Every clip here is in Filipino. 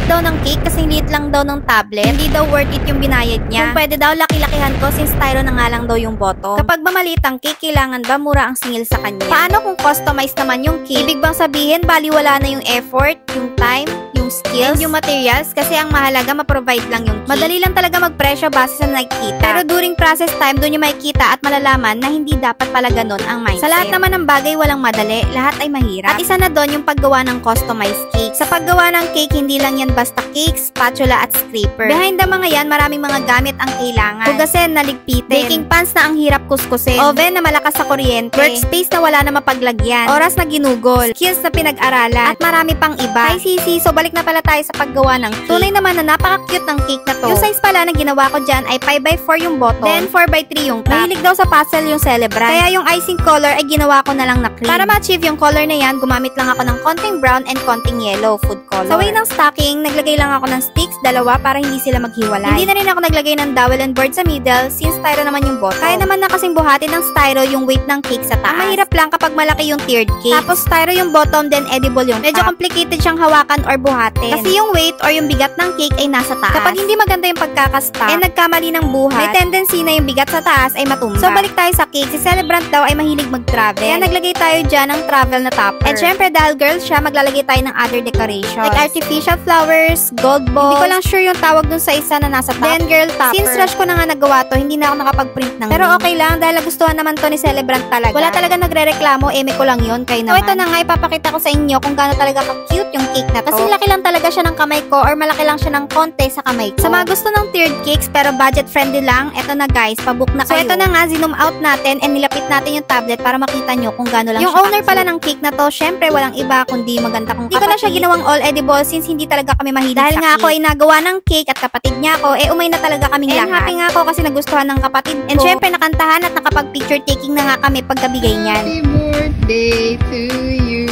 liit daw ng cake kasing liit lang daw ng tablet. Hindi daw worth it yung binayad niya. Kung pwede daw laki-lakihan ko since styro na nga lang daw yung bottom. Kapag ba maliit ang cake, kailangan ba mura ang singil sa kanya? Paano kung customized naman yung cake? Ibig bang sabihin, baliwala na yung effort, yung time, yung skills, and yung materials kasi ang mahalaga ma-provide lang yung cake. Madali lang talaga magpresyo base sa nakikita. Pero during process time, doon yung makikita at malalaman na hindi dapat pala ganun ang mindset. Sa lahat naman ng bagay walang madali, lahat ay mahirap. At isa na doon yung paggawa ng customized cake. Sa paggawa ng cake, hindi lang yan basta cake, spatula at scraper. Behind the mga yan, maraming mga gamit ang kailangan. Hugasin na ligpitin. Baking pans na ang hirap kuskusin. Oven na malakas sa kuryente. Workspace na wala na mapaglagyan. Oras na ginugol. Skills na pinag-aralan. At marami pang iba. Hi Sisi, so balik na pala tayo sa paggawa ng cake. Tunay naman na napaka-cute ng cake na to. Yung size pala na ginawa ko dyan ay 5x4 yung bottom. Then 4x3 yung top. Mahilig daw sa puzzle yung celebrant. Kaya yung icing color ay ginawa ko na lang na cream. Para ma-achieve yung color na yan, gumamit lang ako ng konting brown and konting yellow food color. Sa way ng stocking, naglagay lang ako ng sticks, dalawa para hindi sila maghiwalay. Hindi na rin ako naglagay ng dowel and board sa middle since styro naman yung bottom. Kaya naman na kasing buhatin ng styro yung weight ng cake sa taas. Ang mahirap lang kapag malaki yung tiered cake. Tapos styro yung bottom, then edible yung top. Medyo complicated siyang hawakan or buhatin. Kasi yung weight or yung bigat ng cake ay nasa taas. Kapag hindi maganda yung pagkakasta, nagkamali ng buhat, may tendency na yung bigat sa taas ay matumba. So balik tayo sa cake. Si celebrant daw ay mahilig mag-travel. Kaya naglagay tayo dyan ng travel na topper. And syempre dahil girl siya, maglalagay tayo ng other decorations. Like artificial flowers, gold balls. Hindi ko lang sure yung tawag dun sa isa na nasa top. Then girl topper. Since rush ko na nga nagawa to, hindi na ako nakapag-print ng pero okay lang dahil nagustuhan naman to ni celebrant talaga. Wala talaga nagre-reklamo, eme ko lang yun, kayo naman. So ito na nga, ipapakita ko sa inyo kung gaano talaga ka-cute yung cake na to. Kasi laki lang talaga siya ng kamay ko or malaki lang siya ng konti sa kamay ko. Sa mga gusto ng tiered cakes pero budget friendly lang, eto na guys, pabook na kayo. So ito na nga, zoom out natin and nilapit natin yung tablet para makita nyo kung gaano lang yung siya. Yung owner pala ng cake na to, syempre walang iba kundi maganda kong kapatid. Hindi ko na siya ginawang all edible since hindi talaga kami mahilig dahil sa nga ako ay nagawa ng cake at kapatid niya ako, umay na talaga kaming lahat. And happy nga ako kasi nagustuhan ng kapatid ko. And syempre nakantahan at nakapag-picture taking na nga kami pagkabigay niyan. Happy birthday to you.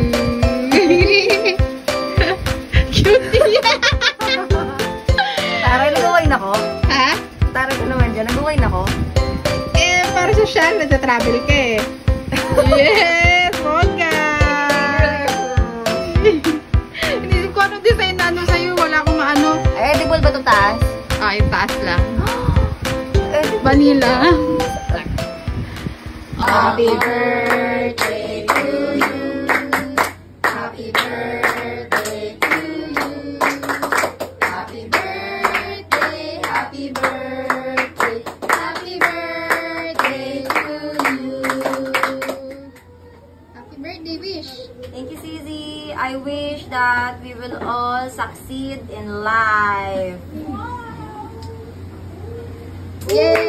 Cute yan. Taray, nagawain ako. Ha? Taray ko naman dyan, nagawain ako. Eh, para sa siya, nagta-travel ka eh. Yes, Moga! Hindi ko anong design na ano sa'yo, wala akong maano. Ay, edible ba itong taas? Ah, yung taas lang. Vanilla. Happy birthday to you. Happy birthday to you. Happy birthday, happy birthday, happy birthday to you. Happy birthday, wish. Thank you, Sisi. I wish that we will all succeed in life. Yay!